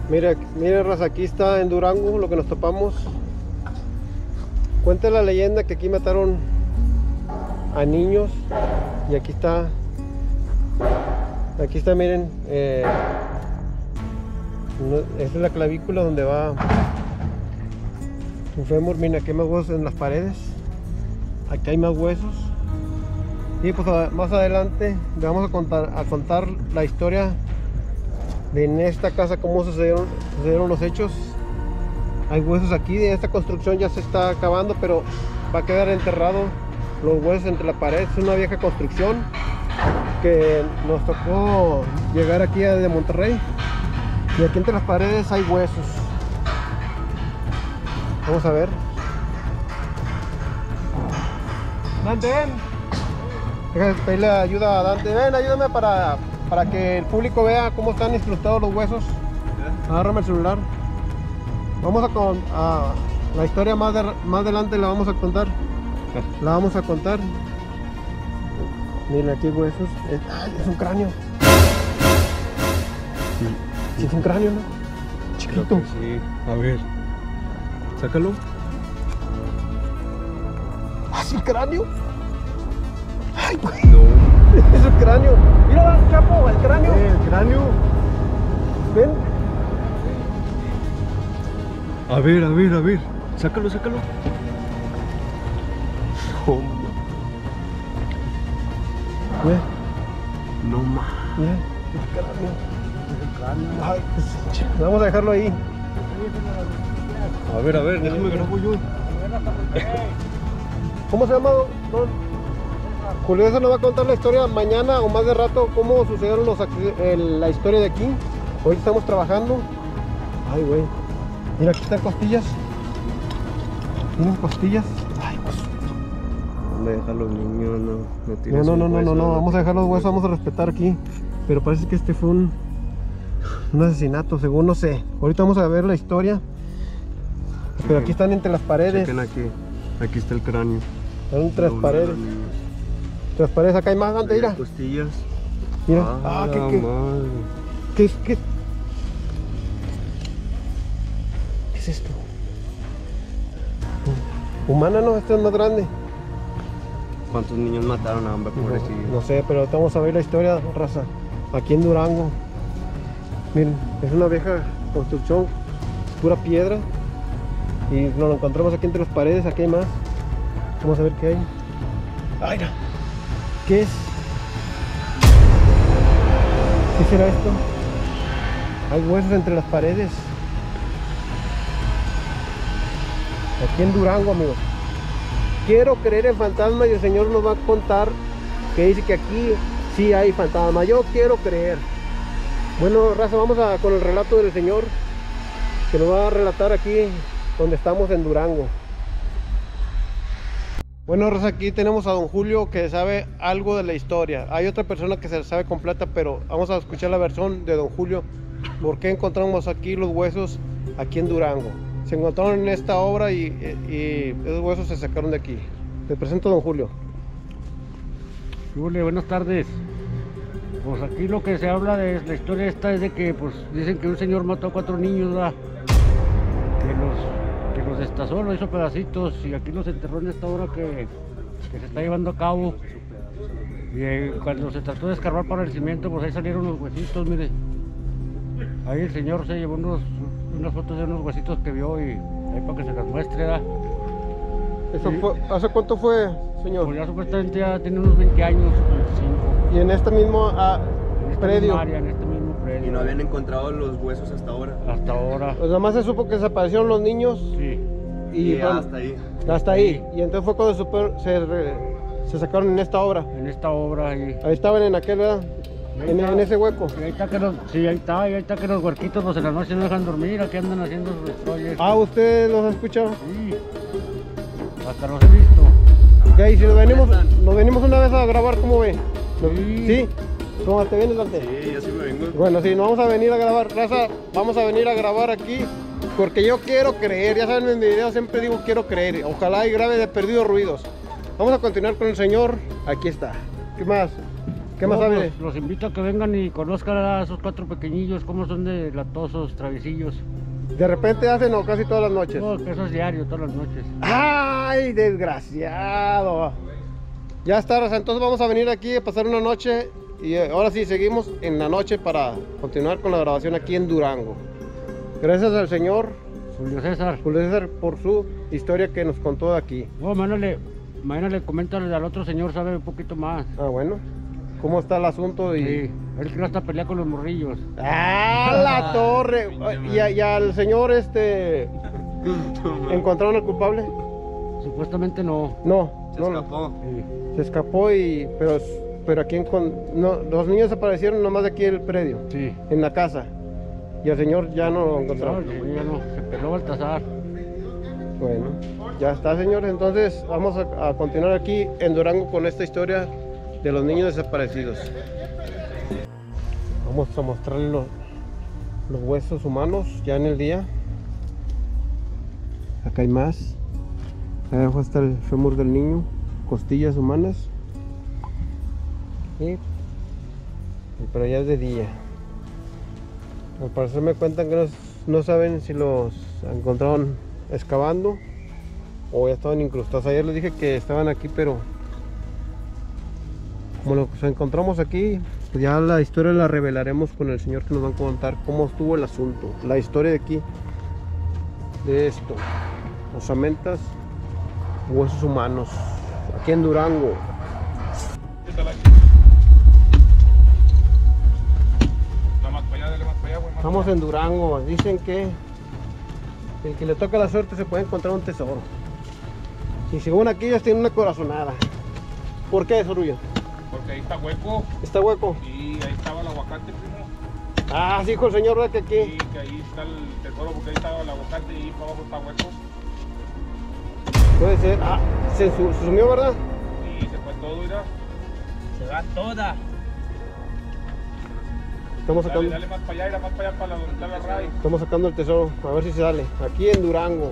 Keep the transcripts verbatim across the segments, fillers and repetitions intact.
Mira, mira, raza, aquí está en Durango lo que nos topamos. Cuenta la leyenda que aquí mataron a niños. Y aquí está. Aquí está, miren. Eh, no, esta es la clavícula donde va un fémur. Mira, aquí hay más huesos en las paredes. Aquí hay más huesos. Y pues a, más adelante le vamos a contar, a contar la historia de en esta casa, cómo sucedieron, sucedieron los hechos. Hay huesos aquí, de esta construcción ya se está acabando, pero va a quedar enterrado los huesos entre la pared. Es una vieja construcción que nos tocó llegar aquí de Monterrey, y aquí entre las paredes hay huesos. Vamos a ver. Dante, ven. Déjame pedirle ayuda a Dante. Ven, ayúdame para, para que el público vea cómo están incrustados los huesos. Agárrame el celular. Vamos a, con, a la historia más, de, más adelante la vamos a contar. La vamos a contar. Miren, aquí hay huesos. Es, ay, es un cráneo. Sí, es un cráneo, ¿no? Chiquito. Sí. A ver. Sácalo. ¿Ah, es el cráneo? Ay, güey. No. Es el cráneo. Mira, Chapo, el cráneo. Eh, el cráneo. Ven. A ver, a ver, a ver. Sácalo, sácalo. Oh, Mira, no más. mira, el cráneo. El cráneo. Ay, pues, vamos a dejarlo ahí. A ver, a ver, déjame grabo yo. ¿Cómo se llama, don? Julio César nos va a contar la historia mañana o más de rato, cómo sucedieron los, el, la historia de aquí. Hoy estamos trabajando. Ay, güey. Mira, aquí están costillas. Tienen costillas. Ay, pues. ¿Dónde dejan los niños? No, no, No, tires no, no, un no, no, hueso, no. Vamos a dejar los huesos, vamos a respetar aquí. Pero parece que este fue un, un asesinato, según no sé. Ahorita vamos a ver la historia. Pero aquí están entre las paredes. Chequen aquí. Aquí está el cráneo. Están entre las Uno de paredes. los niños. Entre las paredes, acá hay más, Dante, mira. Costillas. Mira. Ah, Ah, ¿qué, la qué, madre. qué, es- qué? ¿Qué es esto? Humana, no, este es más grande. ¿Cuántos niños mataron a hombre, pobrecillo? No, no sé, pero ahorita vamos a ver la historia, raza. Aquí en Durango. Miren, es una vieja construcción, pura piedra. Y nos lo encontramos aquí entre las paredes, aquí hay más. Vamos a ver qué hay. ¡Ay, no! ¿Qué es? ¿Qué será esto? Hay huesos entre las paredes. Aquí en Durango, amigos. Quiero creer en fantasmas y el Señor nos va a contar que dice que aquí sí hay fantasmas. Yo quiero creer. Bueno, raza, vamos a, con el relato del Señor, que nos va a relatar aquí donde estamos en Durango. Bueno, raza, aquí tenemos a don Julio, que sabe algo de la historia. Hay otra persona que se la sabe completa, pero vamos a escuchar la versión de don Julio. ¿Por qué encontramos aquí los huesos aquí en Durango? Se encontraron en esta obra y, y, y esos huesos se sacaron de aquí. Te presento a don Julio. Julio, buenas tardes. Pues aquí lo que se habla de la historia esta es de que pues dicen que un señor mató a cuatro niños, ¿verdad? Que los, que los destazó, los hizo pedacitos y aquí los enterró en esta obra que, que se está llevando a cabo. Y eh, cuando se trató de escarbar para el cimiento, pues ahí salieron los huesitos, mire. Ahí el señor se llevó unos, unas fotos de unos huesitos que vio y ahí para que se las muestre, ¿verdad? Eso Sí. fue, ¿hace cuánto fue, señor? Pues ya supuestamente ya tiene unos veinte años, veinticinco. Y en este mismo ah, En esta predio. misma área, en este mismo predio. Y no habían encontrado los huesos hasta ahora. Hasta ahora. Pues nada más se supo que desaparecieron los niños Sí. y, Y bueno, hasta ahí. hasta ahí. Y entonces fue cuando supo- se, re- se sacaron en esta obra. En esta obra y, Ahí estaban en aquel, ¿verdad? Ahí En, está. en ese hueco. y ahí está que los, sí, ahí está, y ahí está que los huerquitos pues en la noche no dejan dormir, aquí andan haciendo sus destroyes. Ah, ¿usted los ha escuchado? Sí. Hasta los he visto. Ya, y si nos venimos, nos venimos una vez a grabar, ¿cómo ve? ¿No? Sí. ¿Sí? ¿Cómo te vienes, Dante? Sí, yo sí me vengo. Bueno, sí, nos vamos a venir a grabar, raza, vamos a venir a grabar aquí, porque yo quiero creer, ya saben en mi video siempre digo quiero creer, ojalá y grabe de perdidos ruidos. Vamos a continuar con el Señor, aquí está. ¿Qué más? ¿Qué más No, sabe? pues, los invito a que vengan y conozcan a esos cuatro pequeñillos, cómo son de latosos, traviesillos. De repente hacen o casi todas las noches. No, que eso es diario, todas las noches. ¡Ay, desgraciado! Ya está, raza, entonces vamos a venir aquí a pasar una noche y eh, ahora sí seguimos en la noche para continuar con la grabación aquí en Durango. Gracias al señor Julio César. Julio César por su historia que nos contó de aquí. No, mañana le, mañana le coméntale al otro señor, sabe un poquito más. Ah, bueno. ¿Cómo está el asunto? Y... Sí, él que no está peleando con los morrillos. ¡Ah, la torre! ¿Y, a- y al señor este encontraron al culpable? Supuestamente no. No, Se no, no. escapó. Sí. Se escapó y pero pero aquí encon- no, los niños aparecieron nomás de aquí del predio, Sí. en la casa. Y al señor ya no lo No, encontraron. el ya no, se peló Baltasar. Bueno, ya está, señores. Entonces vamos a, a continuar aquí en Durango con esta historia de los niños desaparecidos. Vamos a mostrarles los, los huesos humanos ya en el día. Acá hay más. Ahí abajo está el fémur del niño, costillas humanas. Y, y pero ya es de día. Al parecer me cuentan que no, no saben si los encontraron excavando o ya estaban incrustados. Ayer les dije que estaban aquí, pero como los encontramos aquí, pues ya la historia la revelaremos con el señor que nos va a contar cómo estuvo el asunto, la historia de aquí, de esto, osamentas, huesos humanos, aquí en Durango. Estamos en Durango, dicen que el que le toca la suerte se puede encontrar un tesoro. Y según aquí ellos tienen una corazonada. ¿Por qué, Sorullo? Porque ahí está hueco ¿Está hueco? y ahí estaba el aguacate, primo. Ah, sí, dijo el señor, ¿verdad? Que Y aquí. que ahí está el tesoro porque ahí estaba el aguacate y ahí para abajo está hueco. Puede ser. Ah, se, su- se sumió, ¿verdad? Y se fue todo, mira. Se va toda. Estamos Dale, sacando, dale más para allá, era más para allá para donde está la ray. estamos sacando el tesoro, a ver si se sale. Aquí en Durango.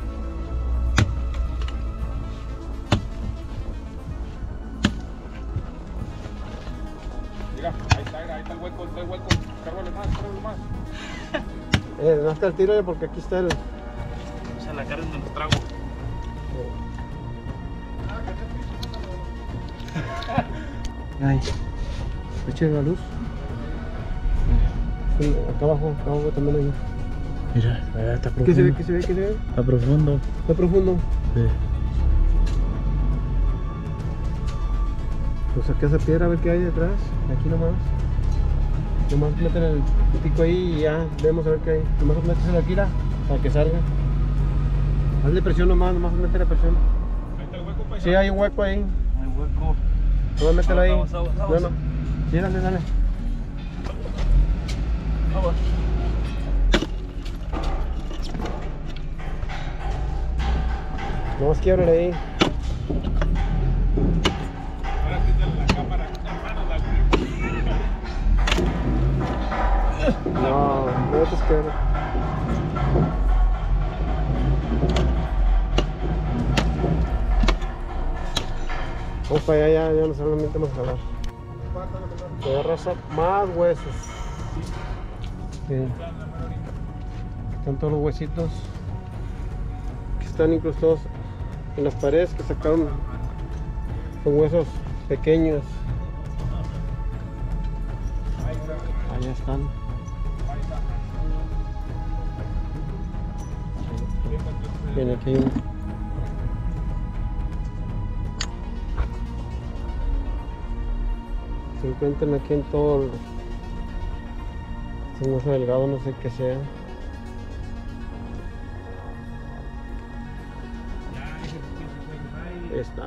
Mira, ahí está, mira, ahí está el hueco, está el hueco. Cárgale más, cárgale más. Eh, no está el tiro eh, porque aquí está el. Vamos a la carne donde los trago. Ay, eche la luz. Sí, acá abajo, acá abajo también hay. Mira, mira, está profundo. ¿Qué se ve? ¿Qué se ve? ¿Qué se ve? Está profundo. Está profundo. Sí. Pues saqué esa piedra a ver qué hay detrás. Aquí nomás. Nomás meten el pico ahí y ya vemos a ver qué hay. Nomás metes la quira para que salga. Hazle presión nomás, nomás métele presión. Ahí está el hueco, paisa. Sí, hay un hueco ahí. Hay hueco. Nomás mételo ahí. Vamos, vamos, vamos. No, no. Sí, dale, dale. Vamos. Nomás quiebrele ahí. Ahora quítale la cámara, hermano, la No, no te quebra. Vamos para allá, ya, ya no solamente vamos a jalar. De raza, más huesos. Sí. Están todos los huesitos que están incrustados en las paredes que sacaron. Son huesos pequeños. Allá están. Bien, aquí hay un. Se encuentran aquí en todo el. Es un hueso delgado, no sé qué sea. Ahí está.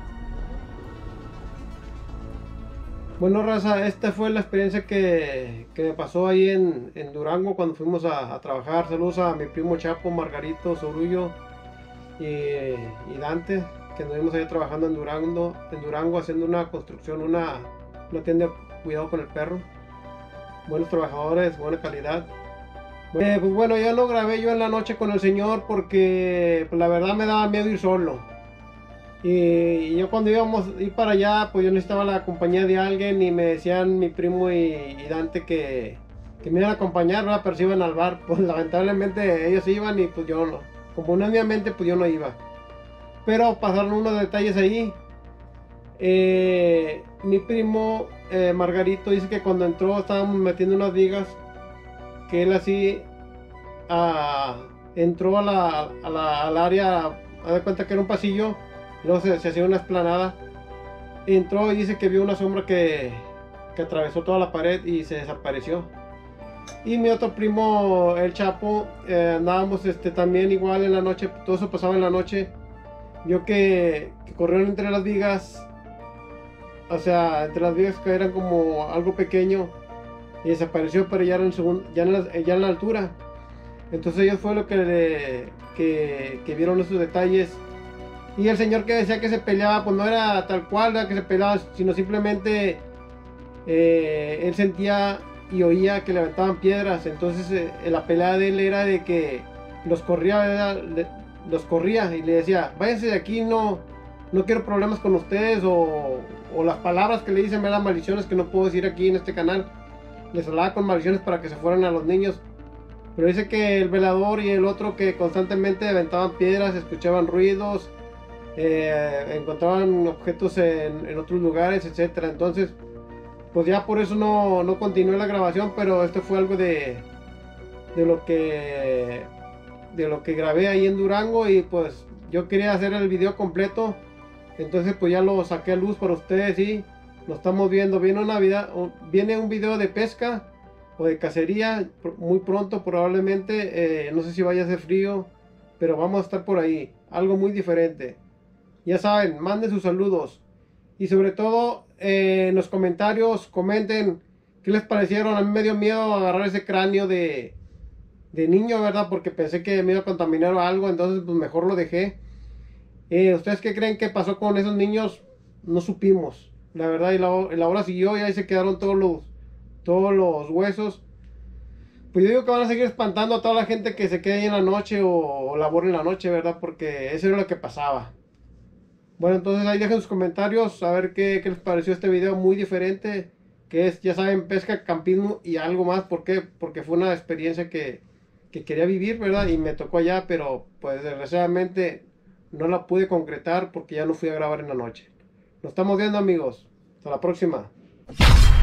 Bueno, raza, esta fue la experiencia que, que me pasó ahí en, en Durango cuando fuimos a, a trabajar. Saludos a mi primo Chapo, Margarito, Sorullo y, y Dante, que nos vimos ahí trabajando en Durango, en Durango haciendo una construcción, una, una tienda de cuidado con el perro. Buenos trabajadores, buena calidad. Eh, pues bueno, ya lo grabé yo en la noche con el señor porque pues, la verdad me daba miedo ir solo. Y, y yo cuando íbamos a ir para allá, pues yo necesitaba la compañía de alguien y me decían mi primo y, y Dante que, que me iban a acompañar, ¿verdad? Pero se iban al bar. Pues lamentablemente ellos iban y pues yo no. Como obviamente pues yo no iba. Pero pasaron unos detalles ahí. Eh, mi primo eh, Margarito dice que cuando entró estábamos metiendo unas vigas, que él así ah, entró a la, a la, al área, a dar cuenta que era un pasillo, y luego se, se hacía una explanada. Entró y dice que vio una sombra que, que atravesó toda la pared y se desapareció. Y mi otro primo, el Chapo, eh, andábamos este, también igual en la noche, todo eso pasaba en la noche. Vio que, que corrieron entre las vigas, o sea, entre las vigas que eran como algo pequeño, y desapareció, pero ya, era en, segun, ya, en, la, ya en la altura. Entonces ellos fue lo que, le, que, que vieron esos detalles. Y el señor que decía que se peleaba, pues no era tal cual, ¿verdad? Que se peleaba, sino simplemente eh, él sentía y oía que le aventaban piedras. Entonces eh, la pelea de él era de que los corría, ¿verdad? los corría y le decía, váyanse de aquí, no, no quiero problemas con ustedes, o, o las palabras que le dicen, ¿verdad? Maldiciones que no puedo decir aquí en este canal. Les hablaba con maldiciones para que se fueran a los niños. Pero dice que el velador y el otro que constantemente aventaban piedras, escuchaban ruidos, eh, encontraban objetos en, en otros lugares, etcétera. Entonces, pues ya por eso no, no continué la grabación, pero esto fue algo de, de lo que de lo que grabé ahí en Durango, y pues yo quería hacer el video completo, entonces pues ya lo saqué a luz para ustedes y nos estamos viendo. Viene una vida, viene un video de pesca o de cacería muy pronto probablemente, eh, no sé si vaya a hacer frío, pero vamos a estar por ahí, algo muy diferente. Ya saben, manden sus saludos y sobre todo eh, en los comentarios comenten qué les parecieron. A mí me dio miedo agarrar ese cráneo de de niño, ¿verdad? Porque pensé que me iba a contaminar o algo, entonces pues mejor lo dejé. Eh, ¿Ustedes qué creen que pasó con esos niños? No supimos, la verdad, y la, la hora siguió y ahí se quedaron todos los, todos los huesos. Pues yo digo que van a seguir espantando a toda la gente que se quede ahí en la noche o, o labore en la noche, ¿verdad? Porque eso era lo que pasaba. Bueno, entonces ahí dejen sus comentarios a ver qué, qué les pareció este video muy diferente, que es, ya saben, pesca, campismo y algo más. ¿Por qué? Porque fue una experiencia que que quería vivir, ¿verdad? Y me tocó allá, pero pues desgraciadamente no la pude concretar porque ya no fui a grabar en la noche. Nos estamos viendo, amigos. Hasta la próxima.